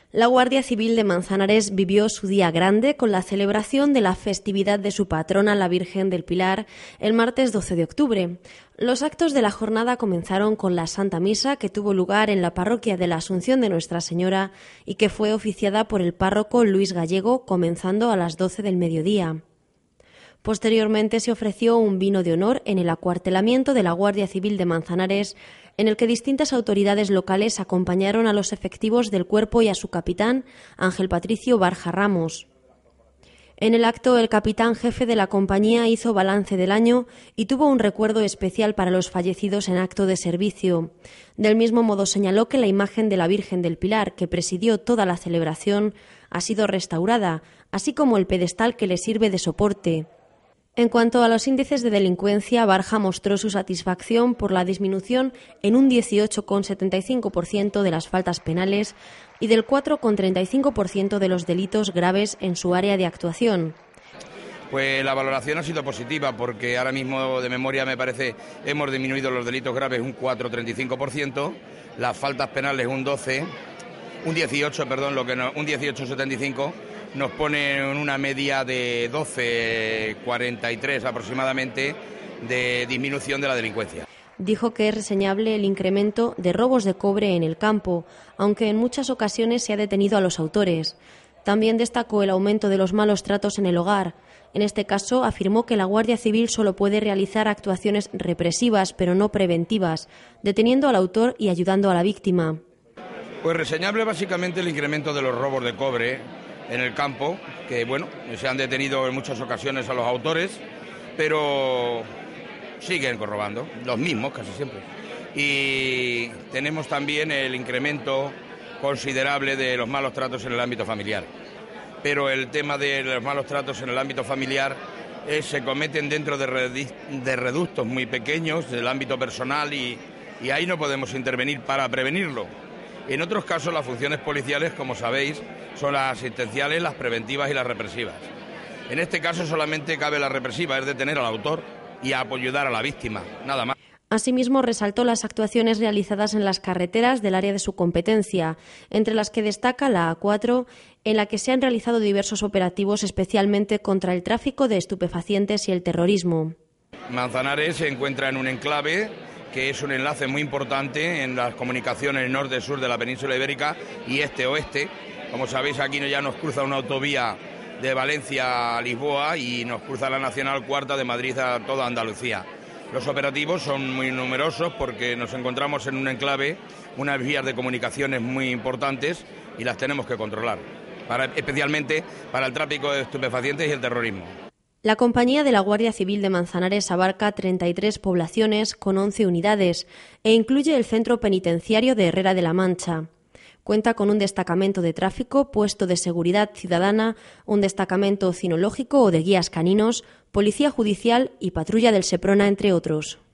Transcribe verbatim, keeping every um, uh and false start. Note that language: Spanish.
La Guardia Civil de Manzanares vivió su día grande con la celebración de la festividad de su patrona, la Virgen del Pilar, el martes doce de octubre. Los actos de la jornada comenzaron con la Santa Misa, que tuvo lugar en la parroquia de la Asunción de Nuestra Señora y que fue oficiada por el párroco Luis Gallego, comenzando a las doce del mediodía. Posteriormente se ofreció un vino de honor en el acuartelamiento de la Guardia Civil de Manzanares, en el que distintas autoridades locales acompañaron a los efectivos del cuerpo y a su capitán, Ángel Patricio Barja Ramos. En el acto, el capitán jefe de la compañía hizo balance del año y tuvo un recuerdo especial para los fallecidos en acto de servicio. Del mismo modo señaló que la imagen de la Virgen del Pilar, que presidió toda la celebración, ha sido restaurada, así como el pedestal que le sirve de soporte. En cuanto a los índices de delincuencia, Barja mostró su satisfacción por la disminución en un dieciocho coma setenta y cinco por ciento de las faltas penales y del cuatro coma treinta y cinco por ciento de los delitos graves en su área de actuación. Pues la valoración ha sido positiva porque ahora mismo de memoria me parece hemos disminuido los delitos graves un cuatro coma treinta y cinco por ciento, las faltas penales un doce, un dieciocho, perdón, lo que no, un dieciocho coma setenta y cinco. Nos pone en una media de doce coma cuarenta y tres aproximadamente de disminución de la delincuencia. Dijo que es reseñable el incremento de robos de cobre en el campo, aunque en muchas ocasiones se ha detenido a los autores. También destacó el aumento de los malos tratos en el hogar. En este caso, afirmó que la Guardia Civil solo puede realizar actuaciones represivas, pero no preventivas, deteniendo al autor y ayudando a la víctima. Pues reseñable básicamente el incremento de los robos de cobre en el campo, que bueno, se han detenido en muchas ocasiones a los autores, pero siguen robando, los mismos casi siempre. Y tenemos también el incremento considerable de los malos tratos en el ámbito familiar. Pero el tema de los malos tratos en el ámbito familiar eh, se cometen dentro de, redi- de reductos muy pequeños del ámbito personal y, y ahí no podemos intervenir para prevenirlo. En otros casos, las funciones policiales, como sabéis, son las asistenciales, las preventivas y las represivas. En este caso solamente cabe la represiva, es detener al autor y ayudar a la víctima, nada más. Asimismo, resaltó las actuaciones realizadas en las carreteras del área de su competencia, entre las que destaca la A cuatro, en la que se han realizado diversos operativos especialmente contra el tráfico de estupefacientes y el terrorismo. Manzanares se encuentra en un enclave que es un enlace muy importante en las comunicaciones norte-sur de la península ibérica y este-oeste. Como sabéis, aquí ya nos cruza una autovía de Valencia a Lisboa y nos cruza la Nacional Cuarta de Madrid a toda Andalucía. Los operativos son muy numerosos porque nos encontramos en un enclave, unas vías de comunicaciones muy importantes y las tenemos que controlar, para, especialmente para el tráfico de estupefacientes y el terrorismo. La compañía de la Guardia Civil de Manzanares abarca treinta y tres poblaciones con once unidades e incluye el centro penitenciario de Herrera de la Mancha. Cuenta con un destacamento de tráfico, puesto de seguridad ciudadana, un destacamento cinológico o de guías caninos, policía judicial y patrulla del Seprona, entre otros.